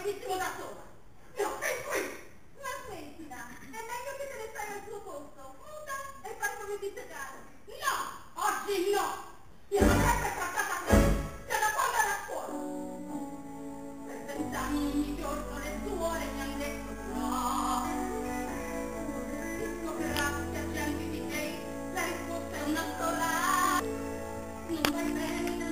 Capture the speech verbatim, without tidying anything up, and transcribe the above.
benissimo da sola. No, sei qui! Ma smettila, è meglio che te ne stai al tuo posto, muta e fai come ti sei caro. No, oggi no! Mi hanno sempre trattata così, già da quando era a scuola. Per vent'anni ogni giorno le suore mi hanno detto no. Si scoprirà che a gente di te la risposta è una sola. Non vai bene.